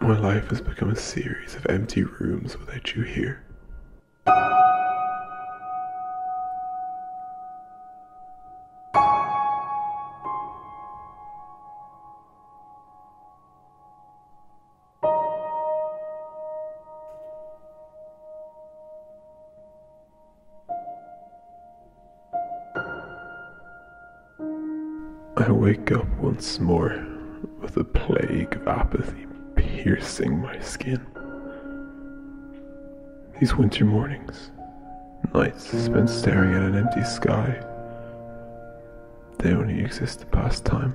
My life has become a series of empty rooms without you here. I wake up once more with a plague of apathy piercing my skin. These winter mornings, nights spent staring at an empty sky, they only exist to pass time.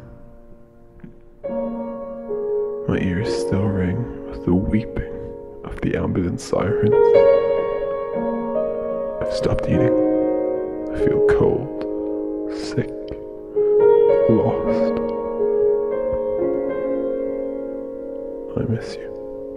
My ears still ring with the weeping of the ambulance sirens. I've stopped eating. I feel cold, sick, lost. I miss you.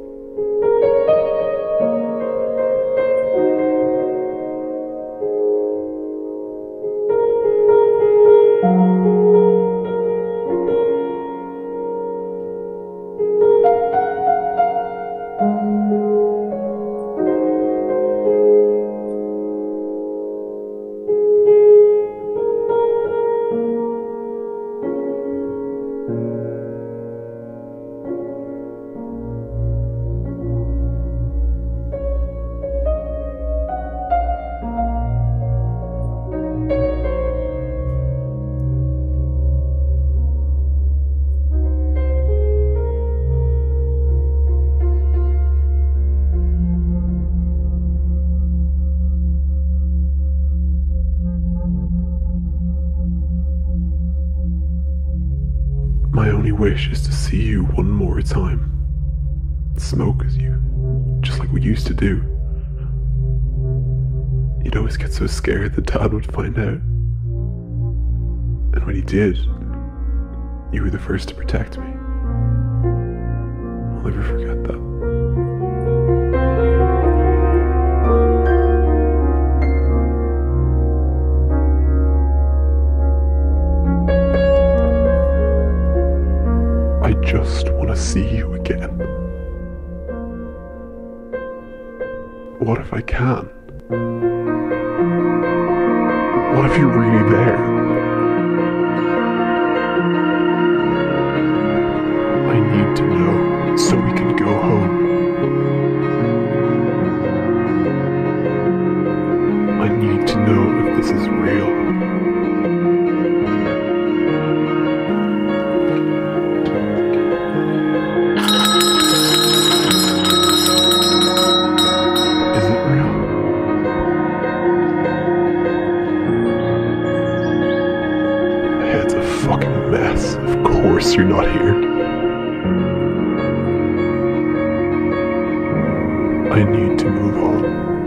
My only wish is to see you one more time. Smoke as you, just like we used to do. You'd always get so scared that Dad would find out. And when he did, you were the first to protect me. I'll never forget that. I just want to see you again. What if I can? What if you're really there? I need to know so we can go home. I need to know if this is real. Fucking mess. Of course you're not here. I need to move on.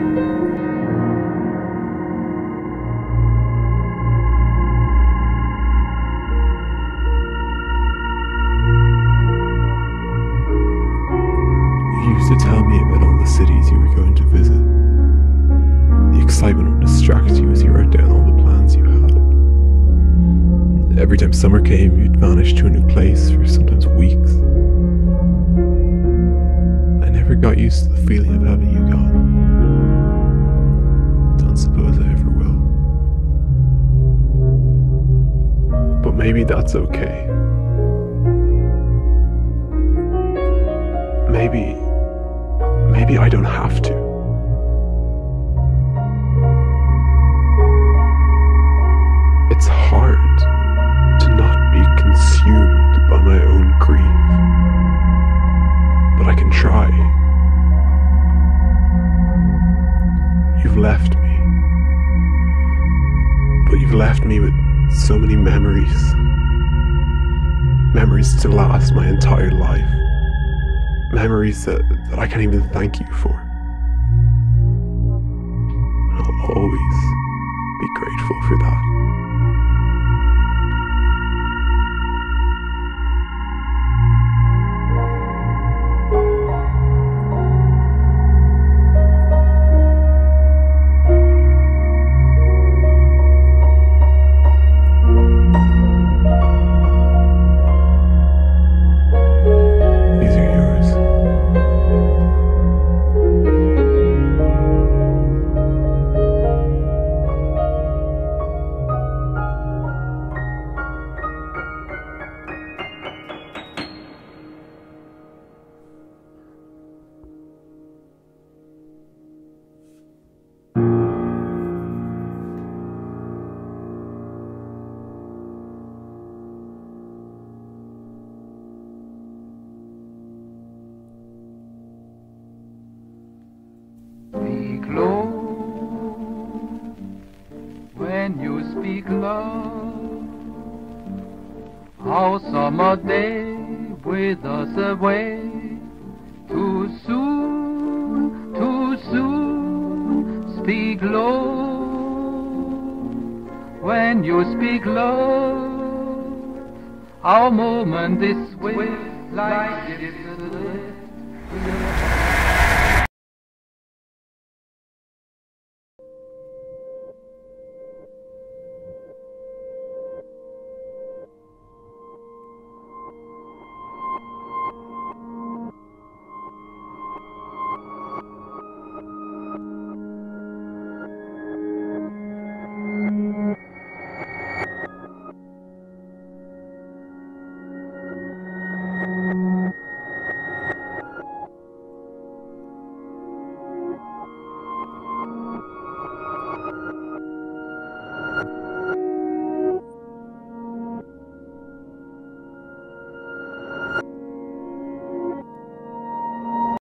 You used to tell me about all the cities you were going to visit. The excitement would distract you as you wrote down all the plans you had. Every time summer came, you'd vanish to a new place for sometimes weeks. I never got used to the feeling of having you gone. Don't suppose I ever will. But maybe that's okay. Maybe I don't have to. It's hard to not be consumed by my own grief. But I can try. You've left me. But you've left me with so many memories. Memories to last my entire life. Memories that I can't even thank you for. And I'll always be grateful for that. speak love. Our summer day with us away. Too soon, speak low. When you speak love, our moment is swift like yesterday.